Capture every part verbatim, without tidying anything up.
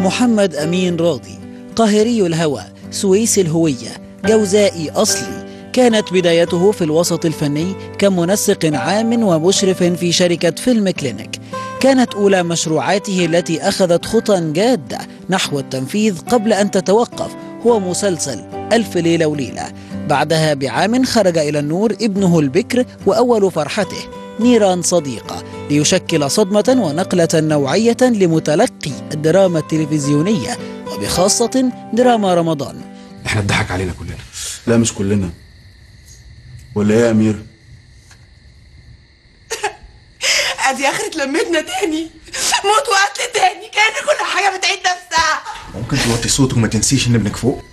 محمد أمين راضي، قاهري الهوى، سويسي الهوية، جوزائي أصلي. كانت بدايته في الوسط الفني كمنسق عام ومشرف في شركة فيلم كلينيك. كانت أولى مشروعاته التي أخذت خطى جادة نحو التنفيذ قبل أن تتوقف هو مسلسل ألف ليلة وليلة. بعدها بعام خرج إلى النور ابنه البكر وأول فرحته نيران صديقة، ليشكل صدمة ونقلة نوعية لمتلقي الدراما التلفزيونية وبخاصة دراما رمضان. احنا اتضحك علينا كلنا. لا مش كلنا، ولا ايه يا امير؟ ادي اخرة لمتنا تاني، موت وقتل تاني، كأن كل حاجة بتعيد نفسها. ممكن توطي صوتك وما تنسيش ان ابنك فوق؟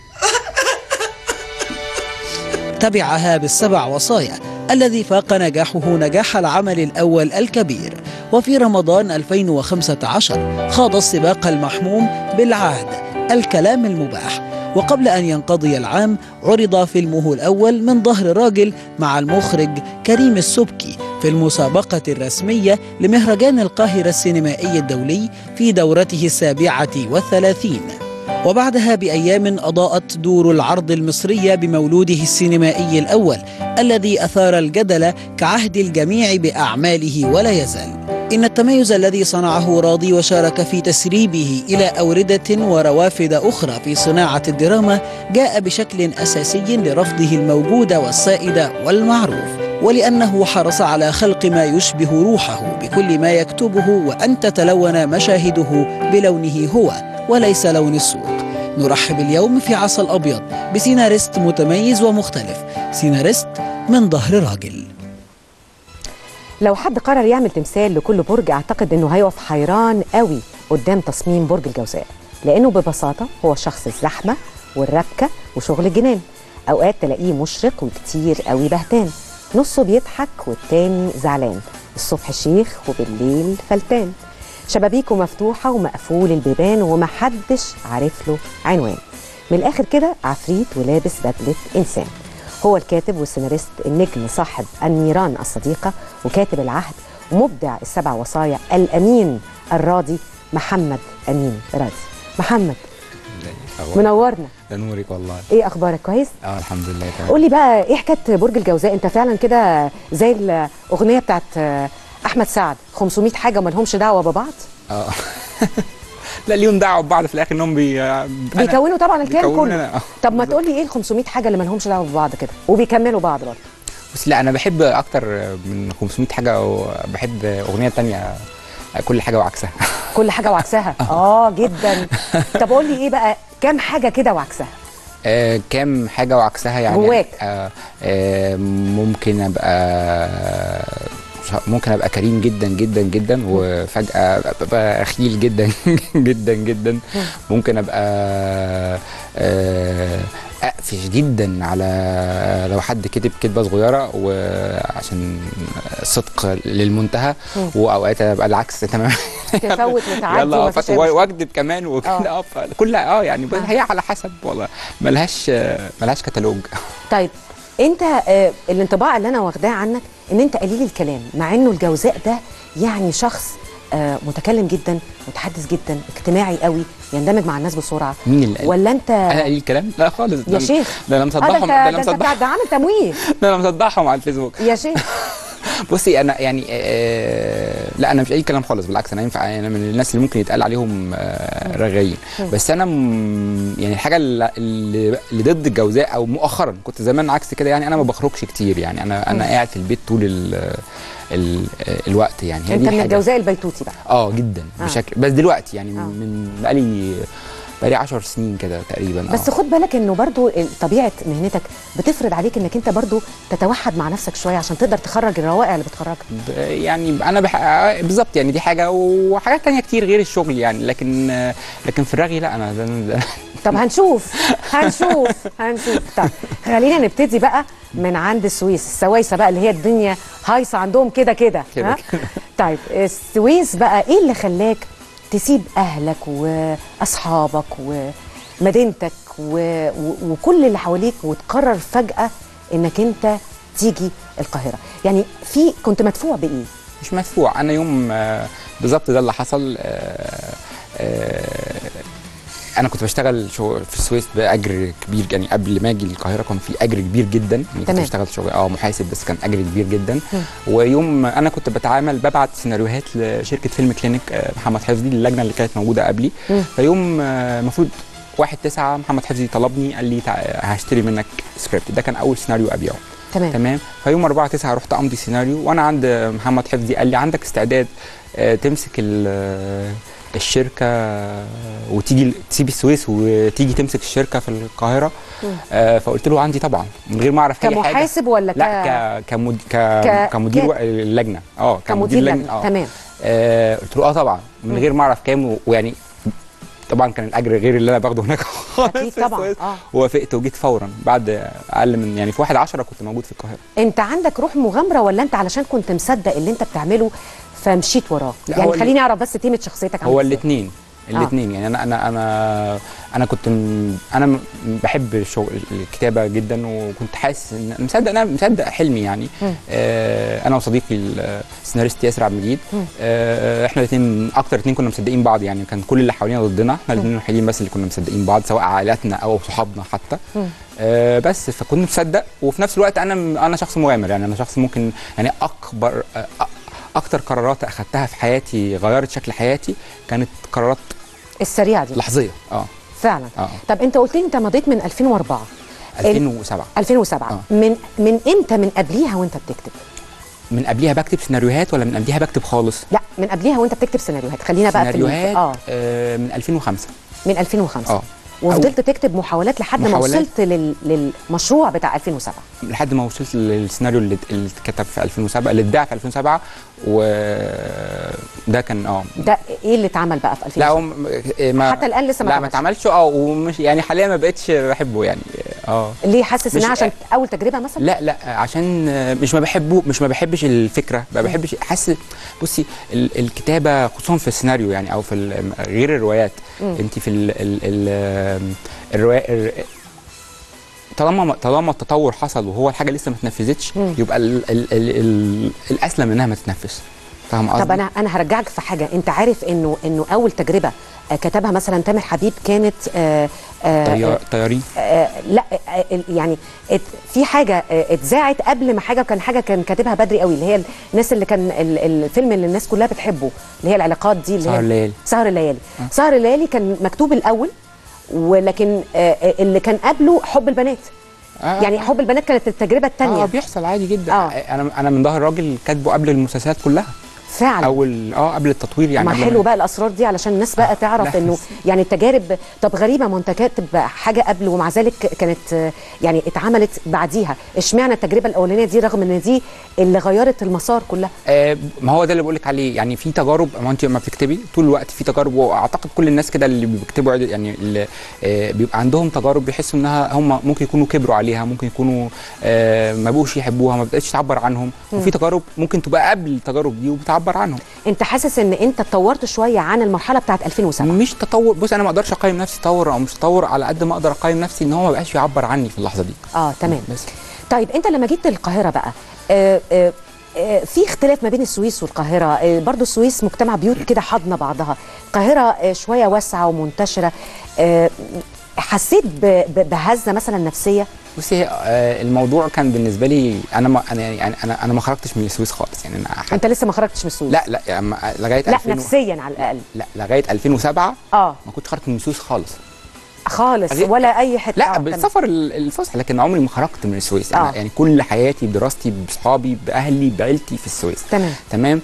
تبعها بالسبع وصايا الذي فاق نجاحه نجاح العمل الأول الكبير. وفي رمضان ألفين وخمسة عشر خاض السباق المحموم بالعهد الكلام المباح. وقبل أن ينقضي العام عرض فيلمه الأول من ظهر راجل مع المخرج كريم السبكي في المسابقة الرسمية لمهرجان القاهرة السينمائي الدولي في دورته السابعة والثلاثين. وبعدها بأيام أضاءت دور العرض المصرية بمولوده السينمائي الأول الذي أثار الجدل كعهد الجميع بأعماله ولا يزال. إن التميز الذي صنعه راضي وشارك في تسريبه إلى أوردة وروافد أخرى في صناعة الدراما جاء بشكل أساسي لرفضه الموجود والسائد والمعروف، ولأنه حرص على خلق ما يشبه روحه بكل ما يكتبه وأن تتلون مشاهده بلونه هو وليس لون السوق. نرحب اليوم في عسل أبيض بسيناريست متميز ومختلف، سيناريست من ظهر راجل. لو حد قرر يعمل تمثال لكل برج اعتقد انه هيقف حيران قوي قدام تصميم برج الجوزاء، لانه ببساطه هو شخص الزحمه والربكه وشغل الجنان. اوقات تلاقيه مشرق وكتير قوي بهتان، نصه بيضحك والتاني زعلان، الصبح شيخ وبالليل فلتان، شبابيكه مفتوحه ومقفول البيبان ومحدش عارف له عنوان. من الاخر كده عفريت ولابس بدله انسان. هو الكاتب والسيناريست النجم صاحب النيران الصديقة وكاتب العهد ومبدع السبع وصايا الأمين الراضي محمد أمين راضي. محمد منورنا. ده نورك والله. ايه اخبارك؟ كويس؟ اه الحمد لله تمام. قول لي بقى ايه حكايه برج الجوزاء؟ انت فعلا كده زي الاغنيه بتاعت احمد سعد خمسمية حاجه ما لهمش دعوه ببعض؟ اه لا ليهم دعوه ببعض في الاخر انهم بي... بيكونوا طبعا الكيان كله. أنا... طب ما تقول لي ايه ال خمسمية حاجه اللي ما لهمش دعوه ببعض كده وبيكملوا بعض برضه؟ بس لا انا بحب اكتر من خمسمية حاجه، وبحب اغنيه ثانيه كل حاجه وعكسها. كل حاجه وعكسها. اه جدا. طب قول لي ايه بقى كام حاجه كده وعكسها؟ آه كام حاجه وعكسها يعني جواك. آه آه ممكن ابقى ممكن ابقى كريم جدا جدا جدا وفجاه ابقى خيل جدا جدا جدا. ممكن ابقى اقفش جدا على لو حد كتب كتبه صغيره وعشان صدق للمنتهى، واوقات ابقى العكس تماما. تفوت وتعدي يلا واكذب كمان وكده. كلها اه يعني هي على حسب والله، ملهاش ملهاش كتالوج. طيب انت آه الانطباع اللي انا واخداه عنك ان انت قليل الكلام، مع انه الجوزاء ده يعني شخص آه متكلم جدا، متحدث جدا، اجتماعي قوي، يندمج مع الناس بسرعه. مين اللي ولا انت؟ انا قليل الكلام؟ لا خالص يا شيخ. ده انا مصدعهم. ده انا مصدعهم. ده عامل تمويه. ده انا مصدعهم على الفيسبوك يا شيخ. بصي انا يعني آه لا انا مش اي كلام خالص، بالعكس انا ينفع، انا من الناس اللي ممكن يتقال عليهم آه رغايين. بس انا يعني الحاجه اللي, اللي ضد الجوزاء او مؤخرا، كنت زمان عكس كده يعني، انا ما بخرجش كتير يعني، انا انا قاعد في البيت طول ال ال الوقت يعني. انت من الجوزاء البيتوتي بقى؟ اه جدا آه. بشكل، بس دلوقتي يعني آه. من بقالي بقالي عشر سنين كده تقريبا. بس آه. خد بالك انه برضو طبيعه مهنتك بتفرض عليك انك انت برضو تتوحد مع نفسك شويه عشان تقدر تخرج الروائع اللي بتخرجها. يعني انا بح... بالظبط يعني، دي حاجه وحاجات ثانيه كتير غير الشغل يعني، لكن لكن في الرغي لا انا ده ده طب هنشوف هنشوف هنشوف. طب خلينا نبتدي بقى من عند السويس، السويسه بقى اللي هي الدنيا هايصه عندهم كده كده. طيب السويس بقى ايه اللي خلاك تسيب اهلك واصحابك ومدينتك و... و... وكل اللي حواليك وتقرر فجاه انك انت تيجي القاهره؟ يعني في كنت مدفوع بايه؟ مش مدفوع، انا يوم بالظبط ده اللي حصل. انا كنت بشتغل شغل في السويس باجر كبير، يعني قبل ما اجي القاهره كان في اجر كبير جدا، يعني كنت بشتغل شغل اه محاسب بس كان اجر كبير جدا. م. ويوم انا كنت بتعامل ببعت سيناريوهات لشركه فيلم كلينيك محمد حفظي، اللجنه اللي كانت موجوده قبلي. م. فيوم المفروض واحد تسعة محمد حفظي طلبني قال لي هشتري منك سكريبت، ده كان اول سيناريو ابيعه. تمام تمام. فيوم أربعة تسعة رحت امضي سيناريو، وانا عند محمد حفظي قال لي عندك استعداد تمسك الشركه وتيجي تسيب السويس وتيجي تمسك الشركه في القاهره؟ آه فقلت له عندي طبعا، من غير ما اعرف اي حاجه. كمحاسب ولا ك لا ك كمد... ك... ك... كمدير ك... اللجنه اه كمدير لجنه. اه تمام. آه قلت له اه طبعا، من غير ما اعرف كام و... ويعني طبعا كان الاجر غير اللي انا باخده هناك خالص. اكيد طبعا. اه ووافقت وجيت فورا بعد اقل من يعني في واحد عشرة كنت موجود في القاهره. انت عندك روح مغامره ولا انت علشان كنت مصدق اللي انت بتعمله فمشيت وراه؟ يعني خليني اعرف بس تيمه شخصيتك. هو الاثنين الاثنين آه. يعني انا انا انا انا كنت م... انا بحب الشغل الكتابه جدا، وكنت حاسس ان مصدق انا مصدق حلمي يعني. آه انا وصديقي السيناريست ياسر عبد المجيد، آه احنا الاثنين اكتر اثنين كنا مصدقين بعض، يعني كان كل اللي حوالينا ضدنا، احنا الاثنين الوحيدين بس اللي كنا مصدقين بعض، سواء عائلاتنا او صحابنا حتى. آه بس فكنت مصدق، وفي نفس الوقت انا انا شخص مغامر، يعني انا شخص ممكن يعني اكبر آه اكتر قرارات اخذتها في حياتي غيرت شكل حياتي كانت قرارات السريعه دي لحظيه. اه فعلا. آه. طب انت قلت لي انت مضيت من ألفين وأربعة ألفين وسبعة ألفين وسبعة آه. من من امتى من قبليها وانت بتكتب؟ من قبليها بكتب سيناريوهات ولا من قبليها بكتب خالص؟ لا من قبليها وانت بتكتب سيناريوهات. خلينا بقى في سيناريوهات اه, آه من ألفين وخمسة. من ألفين وخمسة اه وفضلت تكتب محاولات لحد محاولات ما وصلت لل... للمشروع بتاع ألفين وسبعة. لحد ما وصلت للسيناريو اللي اللي اتكتب في ألفين وسبعة، اللي اتباع في ألفين وسبعة، وده كان اه ده ايه اللي اتعمل بقى في ألفين وسبعة؟ لا ما حتى الان لسه ما لا ما اتعملش. اه ومش يعني حاليا ما بقتش بحبه يعني. اه ليه حاسس انها عشان اول تجربه مثلا؟ لا لا عشان مش ما بحبه، مش ما بحبش الفكره، ما بحبش حاسس. بصي الكتابه خصوصا في السيناريو يعني او في غير الروايات، انت في ال ال ال الروايه طالما طالما التطور حصل وهو الحاجه لسه ما اتنفذتش، يبقى ال ال ال ال الاسلم انها ما تتنفذ. فاهم قصدي؟ طب انا انا هرجعك في حاجه. انت عارف انه انه اول تجربه كتبها مثلا تامر حبيب كانت آآ آآ طيارين؟ لا يعني في حاجه اتذاعت قبل ما حاجه، كان حاجه كان كاتبها بدري قوي، اللي هي الناس اللي كان الفيلم اللي الناس كلها بتحبه، اللي هي العلاقات دي، اللي سهر الليالي. سهر الليالي آه. سهر الليالي كان مكتوب الاول، ولكن اللي كان قبله حب البنات. آه يعني حب البنات كانت التجربه الثانيه. اه بيحصل عادي جدا. آه. انا انا من ظهر راجل كاتبه قبل المسلسلات كلها فعلا. اول اه قبل التطوير يعني. ما حلو بقى الاسرار دي علشان الناس بقى تعرف انه يعني التجارب. طب غريبه، ما انت كاتب حاجه قبل ومع ذلك كانت يعني اتعملت بعديها، اشمعنى التجربه الاولانيه دي رغم ان دي اللي غيرت المسار كلها؟ آه ما هو ده اللي بقول لك عليه، يعني في تجارب. ما انت لما بتكتبي طول الوقت في تجارب، واعتقد كل الناس كده اللي بيكتبوا يعني اللي آه بيبقى عندهم تجارب بيحسوا انها هم ممكن يكونوا كبروا عليها، ممكن يكونوا آه ما بقوش يحبوها، ما بقتش تعبر عنهم. م. وفي تجارب ممكن تبقى قبل التجارب دي وبتعبر عنهم. انت حاسس ان انت اتطورت شويه عن المرحله بتاعت ألفين وسبعة؟ مش تطور. بص انا ما اقدرش اقيم نفسي تطور او مش تطور، على قد ما اقدر اقيم نفسي ان هو ما بقاش يعبر عني في اللحظه دي. اه تمام. بس طيب انت لما جيت القاهره بقى آه آه آه في اختلاف ما بين السويس والقاهره. آه برضو السويس مجتمع بيوت كده حاضنه بعضها، القاهره آه شويه واسعه ومنتشره. آه حسيت بهزه مثلا نفسيه؟ بصي آه الموضوع كان بالنسبه لي انا ما انا يعني انا انا ما خرجتش من السويس خالص يعني. انا انت لسه ما خرجتش من السويس؟ لا لا يعني لغايه لا نفسيا على الاقل. لا لغايه ألفين وسبعة اه ما كنتش خرجت من السويس خالص خالص ولا اي حته. لا آه بالسفر الفسح، لكن عمري ما خرجت من السويس. آه. أنا يعني كل حياتي بدراستي باصحابي باهلي بعيلتي في السويس. تمام تمام.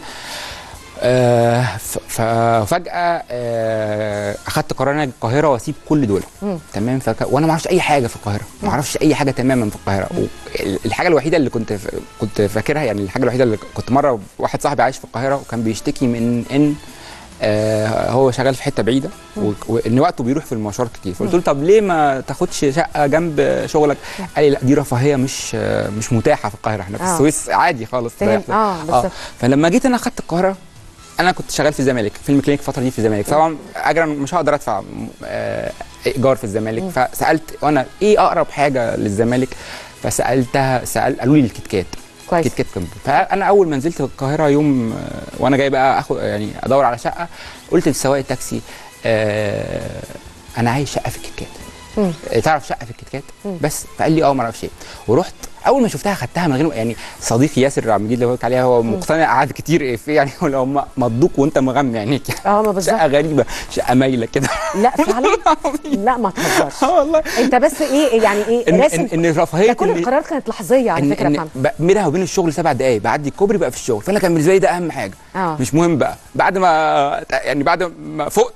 آه ففجأة آه أخدت قرار أنا القاهرة وأسيب كل دول. مم. تمام. فك... وأنا ما أعرفش أي حاجة في القاهرة، ما أعرفش أي حاجة تماما في القاهرة. الحاجة الوحيدة اللي كنت ف... كنت فاكرها يعني، الحاجة الوحيدة اللي كنت مرة واحد صاحبي عايش في القاهرة وكان بيشتكي من إن آه هو شغال في حتة بعيدة و... وإن وقته بيروح في المشوار كتير. فقلت له طب ليه ما تاخدش شقة جنب شغلك؟ قال لي لا دي رفاهية مش آه مش متاحة في القاهرة، احنا في آه. السويس عادي خالص. اه بالظبط. فلما جيت أنا أخدت القاهرة، انا كنت شغال في الزمالك، فيلم كلينيك الفتره دي في الزمالك، طبعا اجرا مش هقدر ادفع ايجار في الزمالك. م. فسالت وانا ايه اقرب حاجه للزمالك، فسالتها سال قالوا لي الكيت كات. كويس. كيت كات كامب. فانا اول ما نزلت القاهره يوم وانا جاي بقى اخد يعني ادور على شقه، قلت لسواق التاكسي آه انا عايز شقه في الكتكات. تعرف شقه في الكتكات؟ بس فقال لي اه ما اعرفش ايه. ورحت اول ما شفتها خدتها من غير يعني صديقي ياسر عبد المجيد اللي بقولك عليها هو مقتنع قعد كتير ايه في يعني لو هم مضوك وانت مغمي عينيك اه ما بالظبط شقه غريبه شقه مايله كده. لا فعلا لا ما تهزرش اه والله انت بس ايه يعني ايه ان راسم ان, إن رفاهيه كل القرارات كانت لحظيه على إن فكره. إن بينها وبين الشغل سبع دقائق بعدي الكوبري بقى في الشغل، فانا كان بالنسبه لي ده اهم حاجه. آه. مش مهم بقى بعد ما يعني بعد ما فقت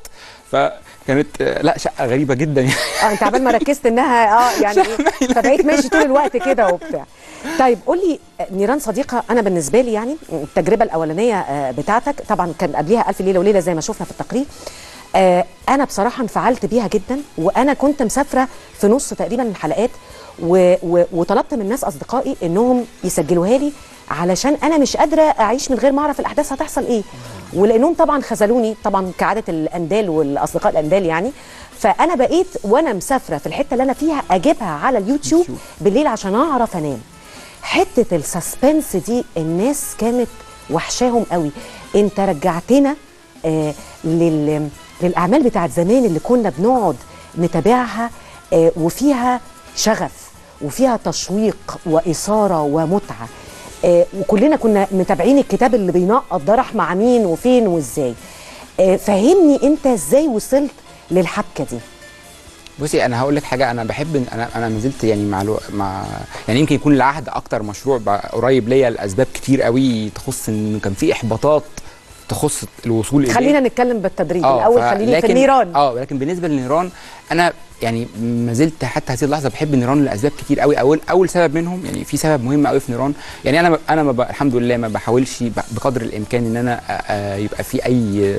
فكانت لا شقه غريبه جدا يعني. اه انت عبال ما ركزت انها اه يعني ايه فبقيت ماشي طول الوقت كده وبتاع. طيب قول لي نيران صديقه، انا بالنسبه لي يعني التجربه الاولانيه بتاعتك طبعا كان قبليها الف ليله وليله زي ما شفنا في التقرير، آه انا بصراحه انفعلت بيها جدا، وانا كنت مسافره في نص تقريبا الحلقات و و وطلبت من ناس اصدقائي انهم يسجلوها لي علشان انا مش قادره اعيش من غير ما اعرف الاحداث هتحصل ايه، ولانهم طبعا خذلوني طبعا كعاده الاندال والاصدقاء الاندال يعني، فانا بقيت وانا مسافره في الحته اللي انا فيها اجيبها على اليوتيوب بالليل عشان اعرف انام. حته السسبنس دي الناس كانت وحشاهم قوي. انت رجعتنا آه لل للاعمال بتاعت زمان اللي كنا بنقعد نتابعها آه وفيها شغف وفيها تشويق واثاره ومتعه، آه وكلنا كنا متابعين الكتاب اللي بينقط ده راح مع مين وفين وازاي. آه فهمني انت ازاي وصلت للحبكه دي؟ بصي انا هقول لك حاجه، انا بحب انا انا ما زلت يعني مع الو... مع يعني يمكن يكون العهد اكتر مشروع قريب ليا لاسباب كتير قوي تخص انه كان في احباطات تخص الوصول اليه. خلينا نتكلم بالتدريج الاول، خليني في النيران. اه لكن بالنسبه للنيران انا يعني ما زلت حتى هذه اللحظه بحب النيران لاسباب كتير قوي. اول اول سبب منهم يعني في سبب مهم قوي في نيران، يعني انا انا ما الحمد لله ما بحاولش بقدر الامكان ان انا يبقى في اي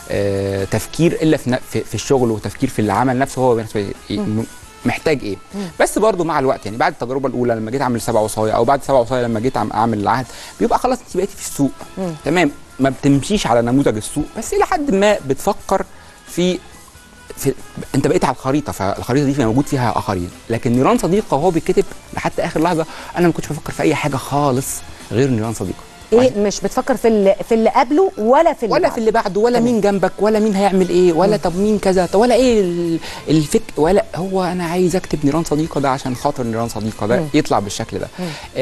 تفكير الا في في الشغل وتفكير في العمل نفسه هو محتاج ايه. بس برضو مع الوقت يعني بعد التجربه الاولى لما جيت اعمل سبع وصايا او بعد سبع وصايا لما جيت اعمل العهد بيبقى خلاص انت بقيتي في السوق. مم. تمام، ما بتمشيش على نموذج السوق بس الى حد ما بتفكر في في انت بقيت على الخريطه، فالخريطه دي موجود فيها اخرين. لكن نيران صديقه وهو بيتكتب لحتى اخر لحظه انا ما كنتش بفكر في اي حاجه خالص غير نيران صديقه. ايه مش بتفكر في اللي في اللي قبله ولا في اللي ولا بعده. في اللي بعده ولا مين جنبك ولا مين هيعمل ايه ولا طب مين كذا ولا ايه الفك ولا هو انا عايز اكتب نيران صديقه ده عشان خاطر نيران صديقه ده يطلع بالشكل ده.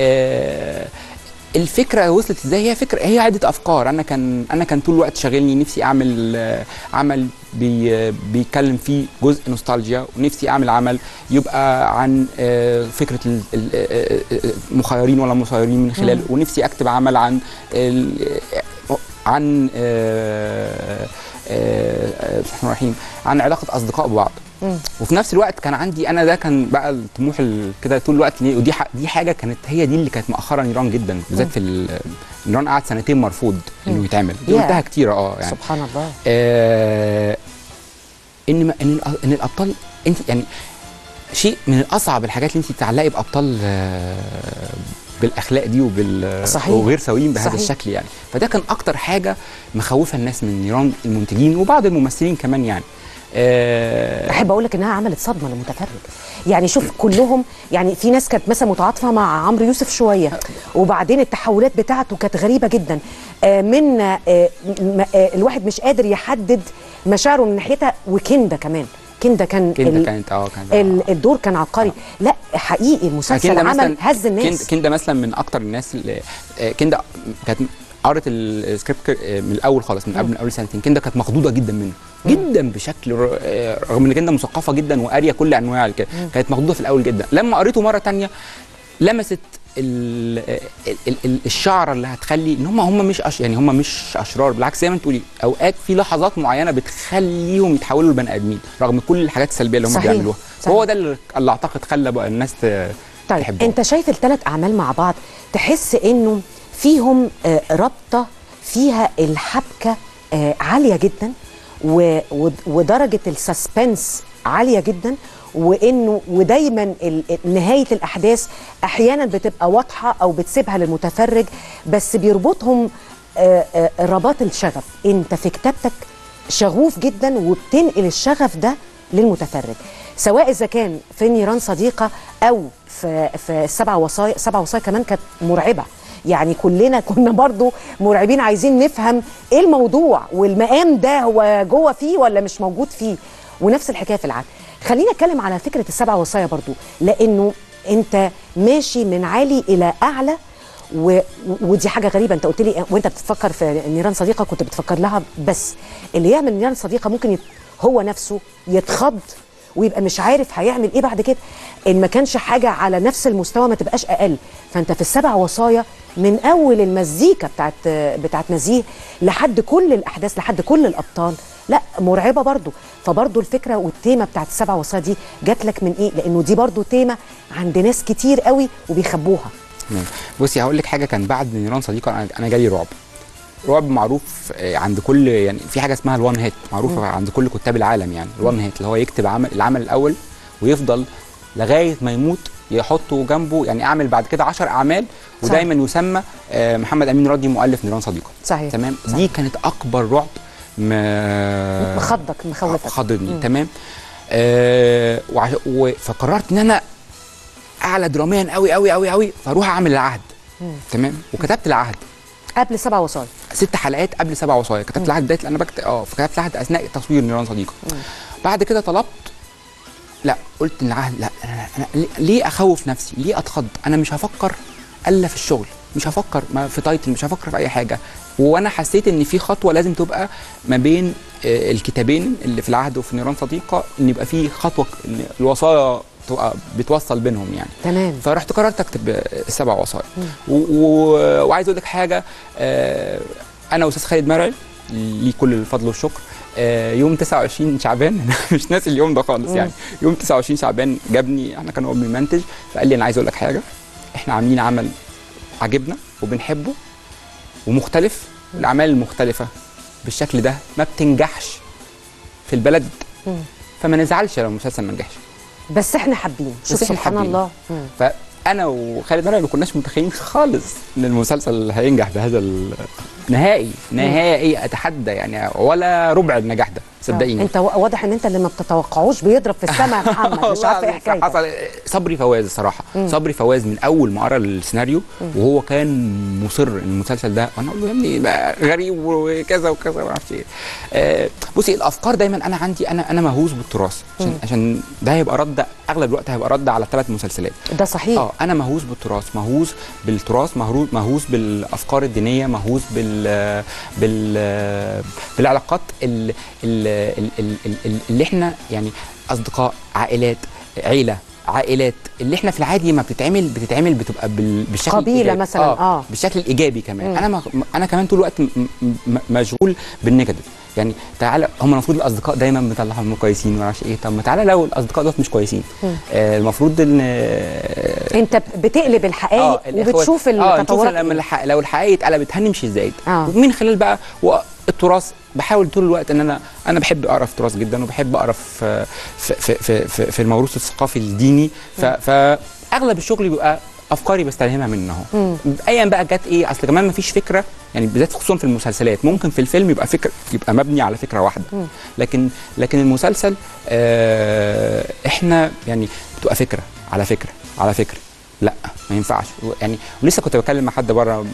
آه الفكره وصلت ازاي؟ هي فكره هي عده افكار. انا كان انا كان طول الوقت شاغلني نفسي اعمل عمل بي بيتكلم فيه جزء نوستالجيا، ونفسي اعمل عمل يبقى عن فكره المخيرين ولا مسيرين من خلال، ونفسي اكتب عمل عن عن بسم الله الرحمن عن علاقه اصدقاء ببعض. مم. وفي نفس الوقت كان عندي انا ده كان بقى الطموح كده طول الوقت، ودي دي حاجه كانت هي دي اللي كانت مأخره نيران جدا بالذات في نيران. قعد سنتين مرفوض انه يتعمل، دي قلتها كتير اه يعني سبحان الله. آه ان ان ان الابطال انت يعني شيء من الاصعب الحاجات اللي انت تتعلقي بابطال آه بالاخلاق دي وبال صحيح. وغير سويين بهذا صحيح. الشكل يعني. فده كان اكتر حاجه مخوفه الناس من نيران، المنتجين وبعض الممثلين كمان يعني. أه احب اقول لك انها عملت صدمه للمتفرج. يعني شوف كلهم يعني في ناس كانت مثلا متعاطفه مع عمرو يوسف شويه، وبعدين التحولات بتاعته كانت غريبه جدا. آه من آه آه الواحد مش قادر يحدد مشاعره من ناحيتها. وكندا كمان كندا كان كندا كانت اه كان الدور كان عبقري. آه. لا حقيقي المسلسل عمل هز الناس. كندا مثلا من اكتر الناس اللي كندا كانت قرت السكريبت من الاول خالص من قبل من اول سنتين. كندا كانت مخضوضه جدا منه جدا بشكل، رغم ان كندا مثقفه جدا وقاريه كل انواع كده، كانت مخضوضه في الاول جدا. لما قريته مره ثانيه لمست ال ال ال الشعره اللي هتخلي ان هم هم مش أش يعني هم مش اشرار، بالعكس زي ما انت تقولي اوقات في لحظات معينه بتخليهم يتحولوا لبني ادمين رغم كل الحاجات السلبيه اللي هم بيعملوها. هو ده اللي اعتقد خلى بقى الناس طيب تحبهم. انت شايف الثلاث اعمال مع بعض تحس انه فيهم آه رابطه فيها الحبكه آه عاليه جدا ودرجه السسبنس عاليه جدا، وانه ودايما نهايه الاحداث احيانا بتبقى واضحه او بتسيبها للمتفرج بس بيربطهم رباط الشغف. انت في كتابتك شغوف جدا وبتنقل الشغف ده للمتفرج، سواء اذا كان في نيران صديقه او في في السبع وصايا. سبع وصايا كمان كانت مرعبه، يعني كلنا كنا برضو مرعبين عايزين نفهم ايه الموضوع والمقام ده هو جوه فيه ولا مش موجود فيه. ونفس الحكايه في العهد. خلينا نتكلم على فكره السبع وصايا برضو، لانه انت ماشي من عالي الى اعلى، و... ودي حاجه غريبه. انت قلت لي وانت بتفكر في نيران صديقه كنت بتفكر لها، بس اللي يعمل نيران صديقه ممكن يت... هو نفسه يتخض ويبقى مش عارف هيعمل ايه بعد كده، ان ما كانش حاجه على نفس المستوى ما تبقاش اقل. فانت في السبع وصايا من اول المزيكا بتاعت بتاعت نزيه لحد كل الاحداث لحد كل الابطال، لا مرعبه برضو. فبرضو الفكره والتيمه بتاعت السبع وصايا دي جات لك من ايه؟ لانه دي برضو تيمه عند ناس كتير قوي وبيخبوها. بصي هقول لك حاجه، كان بعد نيران صديقه انا انا جالي رعب. رعب معروف عند كل، يعني في حاجه اسمها الوان هيت معروفه م. عند كل كتاب العالم. يعني الوان هيت اللي هو يكتب عمل العمل الاول ويفضل لغايه ما يموت يحطه جنبه، يعني اعمل بعد كده عشر اعمال. ودايما يسمى محمد امين راضي مؤلف نيران صديقه. صحيح. تمام. صحيح. دي كانت اكبر رعب مخضك مخوفك خضني. تمام. آه و... فقررت ان انا اعلى دراميا قوي قوي قوي قوي، فاروح اعمل العهد. مم. تمام. وكتبت العهد قبل سبع وصايا، ست حلقات قبل سبع وصايا. كتبت العهد بدايه انا بكتب اه فكتبت العهد اثناء تصوير نيران صديقه. مم. بعد كده طلبت، لا قلت ان العهد لا انا, أنا ليه اخوف نفسي؟ ليه اتخض؟ انا مش هفكر الا في الشغل، مش هفكر ما في تايتل، مش هفكر في اي حاجه. وانا حسيت ان في خطوه لازم تبقى ما بين الكتابين اللي في العهد وفي نيران صديقه، ان يبقى في خطوه ان الوصايا تبقى بتوصل بينهم يعني. تمام. فرحت قررت اكتب السبع وصايا. وعايز اقول لك حاجه، انا واستاذ خالد مرعي ليه كل الفضل والشكر، يوم تسعة وعشرين شعبان مش ناسي اليوم ده خالص يعني. يوم تسعة وعشرين شعبان جابني، احنا كان هو بنمنتج، فقال لي انا عايز اقول لك حاجه، احنا عاملين عمل عجبنا وبنحبه ومختلف، الاعمال المختلفه بالشكل ده ما بتنجحش في البلد، فما نزعلش لو المسلسل ما نجحش، بس احنا حابين. شوف سبحان الله. فانا وخالد مرعي ما كناش متخيلين خالص ان المسلسل هينجح بهذا نهائي نهائي، اتحدى يعني ولا ربع النجاح ده صدقيني. انت واضح ان انت اللي ما بتتوقعوش بيضرب في السماء يا محمد، مش عارفه ايه حكايتك. حصل صبري فواز الصراحه. مم. صبري فواز من اول ما قرا السيناريو مم. وهو كان مصر ان المسلسل ده، وانا اقول له يا ابني غريب وكذا وكذا ما اعرفش ايه. آه بصي الافكار دايما انا عندي، انا انا مهووس بالتراث، عشان مم. عشان ده هيبقى رد اغلب الوقت هيبقى رد على ثلاث مسلسلات. ده صحيح. اه انا مهووس بالتراث، مهووس بالتراث مهووس بالافكار الدينيه، مهووس بال بال بالعلاقات اللي, اللي احنا يعني اصدقاء، عائلات، عيله، عائلات اللي احنا في العادي ما بتتعمل بتتعمل بتبقى بالشكل قبيله الإيجابي. مثلا اه, آه. بالشكل الايجابي كمان. مم. انا ما انا كمان طول الوقت مشغول بالنيجاتيف. يعني تعالى هم المفروض الاصدقاء دايما بنطلعهم كويسين وما اعرفش ايه، طب ما تعالى لو الاصدقاء دول مش كويسين آه المفروض ان آه انت بتقلب الحقائق آه وبتشوف التطورات. اه لما لو الحقائق اتقلبت هنمشي ازاي؟ آه. ومن خلال بقى التراث بحاول طول الوقت ان انا انا بحب اقرا في التراث جدا، وبحب اقرا في في في في, في الموروث الثقافي الديني، فاغلب الشغل بيبقى افكاري بستلهمها منه اهو. ايا بقى جت ايه، اصل كمان ما فيش فكره يعني، بالذات خصوصا في المسلسلات ممكن في الفيلم يبقى فكره يبقى مبني على فكره واحده، مم. لكن لكن المسلسل آه احنا يعني بتبقى فكره على فكره على فكره، لا ما ينفعش يعني. ولسه كنت بكلم مع حد بره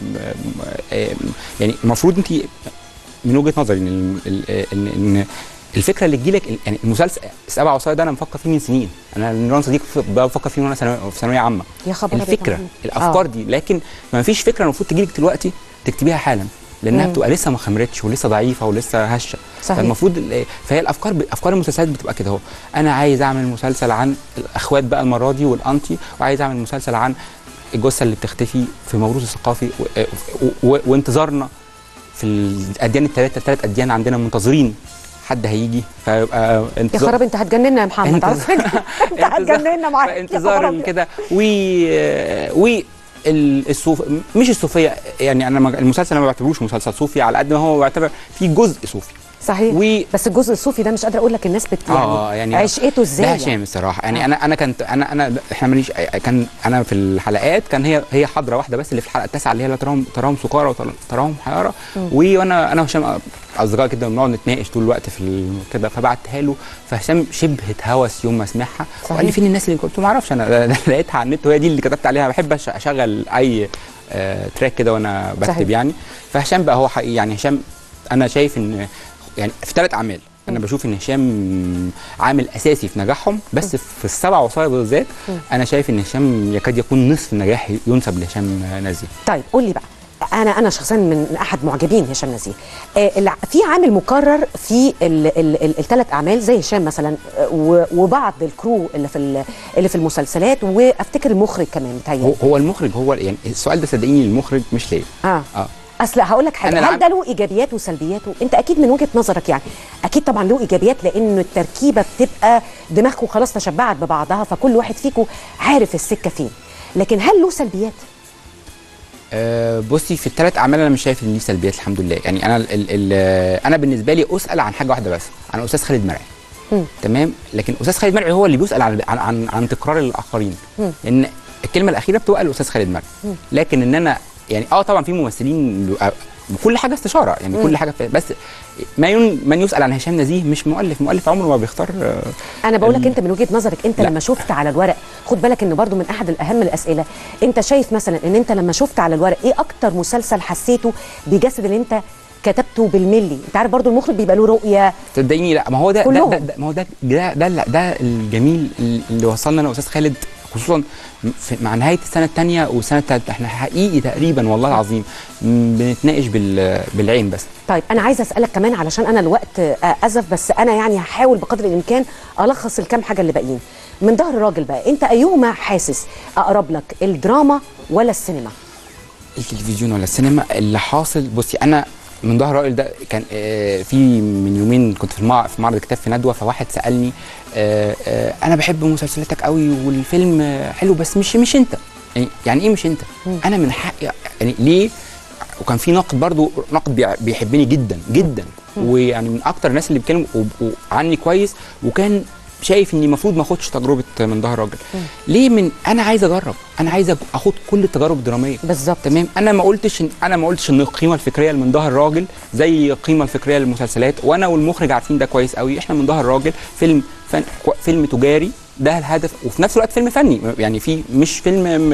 يعني المفروض انت من وجهه نظري ان ان الفكره اللي تجيلك يعني المسلسل سبع وصايا ده انا مفكر فيه من سنين، انا نيران صديق بفكر فيه وانا في ثانويه عامه. يا خبر الفكره الافكار آه. دي، لكن ما فيش فكره المفروض تجيلك دلوقتي تكتبيها حالا، لانها مم. بتبقى لسه ما خمرتش ولسه ضعيفه ولسه هشه. فالمفروض فهي الافكار افكار المسلسلات بتبقى كده اهو، انا عايز اعمل مسلسل عن الاخوات بقى المره دي والانتي، وعايز اعمل مسلسل عن الجثه اللي بتختفي في الموروث الثقافي، وانتظارنا في الاديان الثلاثه الثلاث اديان عندنا منتظرين حد هيجي، فيبقى انتظار. يا خراب انت هتجننا يا محمد، عارف انت هتجننا معاك. انتظار كده و و الصوف مش الصوفيه يعني، انا المسلسل ما بعتبروش مسلسل صوفي على قد ما هو بعتبر فيه جزء صوفي. صحيح. و... بس الجزء الصوفي ده مش قادره اقول لك الناس بت يعني, آه يعني عشقته ازاي ده هشام يعني. الصراحه يعني آه. انا انا كنت انا انا احنا ماليش كان انا في الحلقات كان هي هي حضره واحده بس اللي في الحلقه التاسعه اللي هي لا تراهم تراهم سكارى وتراهم حياره، وانا انا وهشام اصدقاء كده بنقعد نتناقش طول الوقت في كده، فبعتها له، فهشام شبه اتهوس يوم ما سمعها وقال لي فين الناس اللي كنت ما اعرفش، انا لقيتها على النت وهي دي اللي كتبت عليها. بحب اشغل اي آه تراك كده وانا بكتب يعني. فهشام بقى هو حقيقي يعني، هشام انا شايف ان يعني في ثلاث اعمال انا بشوف ان هشام عامل اساسي في نجاحهم، بس في السبع وصايا بالذات انا شايف ان هشام يكاد يكون نصف النجاح ينسب لهشام نزيه. طيب قول لي بقى، انا انا شخصيا من احد معجبين هشام نزيه. آه في عامل مكرر في الثلاث اعمال زي هشام مثلا، آه وبعض الكرو اللي في اللي في المسلسلات، وافتكر المخرج كمان متهيألي. هو, هو المخرج هو يعني السؤال ده صدقيني المخرج مش ليه. اه, آه. اصل هقول لك حاجه، هل ده له ايجابيات وسلبياته؟ انت اكيد من وجهه نظرك يعني اكيد طبعا له ايجابيات، لان التركيبه بتبقى دماغكم خلاص تشبعت ببعضها، فكل واحد فيكم عارف السكه فين. لكن هل له سلبيات؟ أه بصي، في الثلاث اعمال انا مش شايف ان ليه سلبيات الحمد لله. يعني انا ال ال انا بالنسبه لي اسال عن حاجه واحده بس، عن استاذ خالد مرعي. تمام، لكن استاذ خالد مرعي هو اللي بيسال عن عن عن, عن تكرار الاخرين، لان الكلمه الاخيره بتبقى الاستاذ خالد مرعي. لكن ان انا يعني اه طبعا في ممثلين بكل حاجه استشاره، يعني مم. كل حاجه، بس ما ين... من يسال عن هشام نزيه مش مؤلف، مؤلف عمره ما بيختار. انا بقول لك انت من وجهه نظرك انت لا. لما شفت على الورق، خد بالك ان برضو من احد الاهم الاسئله، انت شايف مثلا ان انت لما شفت على الورق ايه اكتر مسلسل حسيته بيجسد اللي انت كتبته بالملي؟ انت عارف برضو المخرج بيبقى له رؤيه. صدقيني لا، ما هو ده ده, ده, ده ما هو ده ده, ده, ده, ده الجميل اللي وصلنا انا واستاذ خالد، خصوصا مع نهايه السنه الثانيه والسنه الثالثه. احنا حقيقي تقريبا والله العظيم بنتناقش بالعين بس. طيب انا عايزه اسالك كمان، علشان انا الوقت ازف، بس انا يعني هحاول بقدر الامكان الخص الكام حاجه اللي باقيين. من ظهر الراجل بقى، انت ايهما حاسس اقرب لك، الدراما ولا السينما؟ التلفزيون ولا السينما؟ اللي حاصل بصي، انا من ظهر الراجل ده كان آه في من يومين كنت في في معرض كتاب في ندوه، فواحد سالني آه آه انا بحب مسلسلاتك قوي والفيلم آه حلو، بس مش مش انت. يعني, يعني ايه مش انت؟ مم. انا من حقي يعني ليه؟ وكان في ناقد برضو، ناقد بيحبني جدا جدا، مم. ويعني من اكتر الناس اللي بيتكلموا عني كويس، وكان شايف اني المفروض ما اخدش تجربه من ظهر راجل. ليه؟ من انا عايز اجرب، انا عايز اخد كل التجارب الدراميه بالظبط. تمام، انا ما قلتش انا ما قلتش ان القيمه الفكريه من ظهر راجل زي القيمه الفكريه للمسلسلات، وانا والمخرج عارفين ده كويس قوي. احنا من ظهر راجل فيلم فن فيلم تجاري، ده الهدف، وفي نفس الوقت فيلم فني، يعني في مش فيلم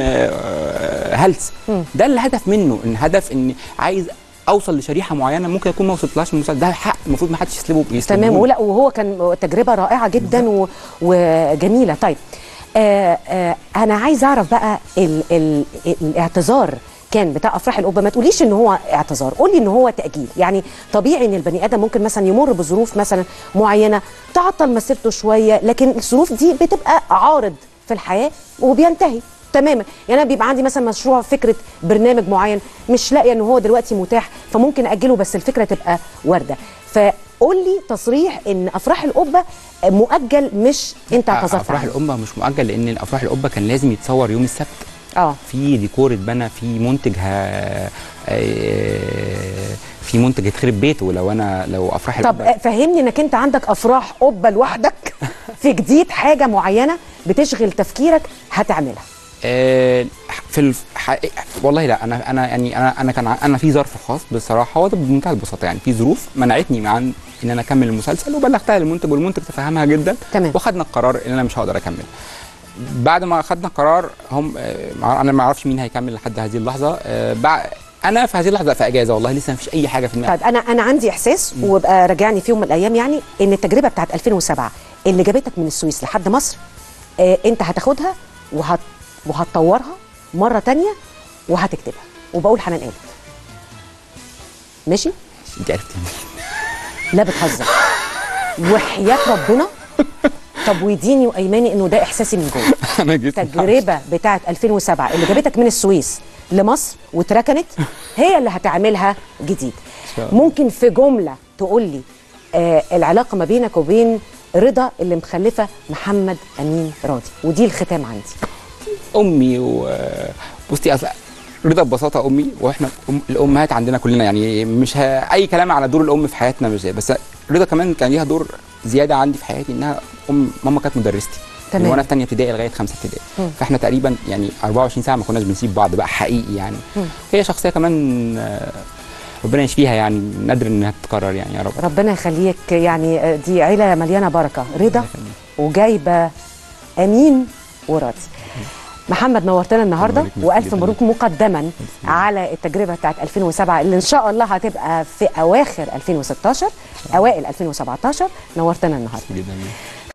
هلس، ده الهدف منه، ان هدف ان عايز اوصل لشريحه معينه ممكن اكون ما وصلتلهاش من المسلسل، ده حق المفروض ما حدش يسلبه يسلبه. تمام، ولا وهو كان تجربه رائعه جدا و... وجميله. طيب آه آه انا عايز اعرف بقى ال... ال... الاعتذار كان بتاع افراح القبه، ما تقوليش ان هو اعتذار، قولي ان هو تاجيل. يعني طبيعي ان البني ادم ممكن مثلا يمر بظروف مثلا معينه تعطل مسيرته شويه، لكن الظروف دي بتبقى عارض في الحياه وبينتهي تماما. يعني انا بيبقى عندي مثلا مشروع، فكره برنامج معين مش لاقيه ان هو دلوقتي متاح، فممكن اجله، بس الفكره تبقى وارده. فقول لي تصريح ان افراح القبه مؤجل، مش انت اعتذرت. افراح القبه مش مؤجل، لان افراح القبه كان لازم يتصور يوم السبت. اه في ديكور اتبنى، في منتج ها في منتج هيتخرب بيته لو انا لو افراح القبه. طب فهمني انك انت عندك افراح قبه لوحدك في جديد، حاجه معينه بتشغل تفكيرك هتعملها. في الف... والله لا، انا انا يعني انا انا كان انا في ظرف خاص بصراحه، هو ده بمنتهى البساطه، يعني في ظروف منعتني عن ان انا اكمل المسلسل، وبلغتها للمنتج والمنتج تفهمها جدا. تمام. وخدنا القرار ان انا مش هقدر اكمل. بعد ما خدنا القرار، هم انا ما اعرفش مين هيكمل لحد هذه اللحظه. بعد انا في هذه اللحظه في اجازه، والله لسه ما فيش اي حاجه في دماغي. طيب انا انا عندي احساس، وابقى راجعني في يوم من الايام، يعني ان التجربه بتاعت ألفين وسبعة اللي جابتك من السويس لحد مصر، آه انت هتاخدها وهت وهتطورها مره ثانيه وهتكتبها، وبقول حنان قالت. ماشي؟ انت عرفتي لا بتهزر وحياه ربنا. طب ويديني وايماني انه ده احساسي من جوه. انا جيت التجربه بتاعت ألفين وسبعة اللي جابتك من السويس لمصر واتركنت هي اللي هتعملها جديد. ممكن في جمله تقول لي آه العلاقه ما بينك وبين رضا اللي مخلفه محمد امين راضي، ودي الختام عندي. امي وبصي اصل رضا ببساطه امي، واحنا أم الامهات عندنا كلنا، يعني مش ه... اي كلام على دور الام في حياتنا مش زي، بس رضا كمان كان ليها دور زياده عندي في حياتي، انها ام ماما كانت مدرستي من وانا في ثانيه ابتدائي لغايه خمسه ابتدائي، فاحنا تقريبا يعني أربعة وعشرين ساعه ما كناش بنسيب بعض بقى حقيقي يعني. مم. هي شخصيه كمان ربنا يشفيها، يعني نادر انها تتكرر يعني، يا رب ربنا يخليك. يعني دي عيله مليانه بركه، رضا وجايبه امين وراضي. محمد نورتنا النهارده الله يبارك والف فيك. مبروك مقدما على التجربه بتاعت ألفين وسبعة اللي ان شاء الله هتبقى في اواخر ألفين وستاشر اوائل ألفين وسبعتاشر. نورتنا النهارده جدا